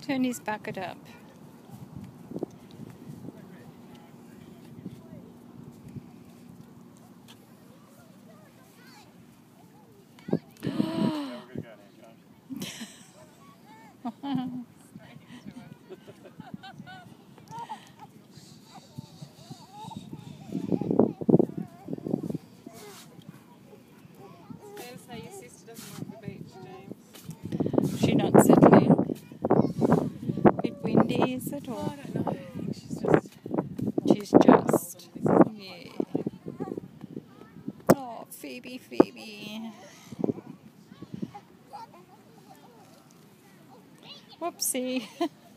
Turn his bucket up. She's not settling. Bit windy, is it? Or? I don't know. I think She's just. Yeah. Oh, Phoebe, Phoebe. Whoopsie.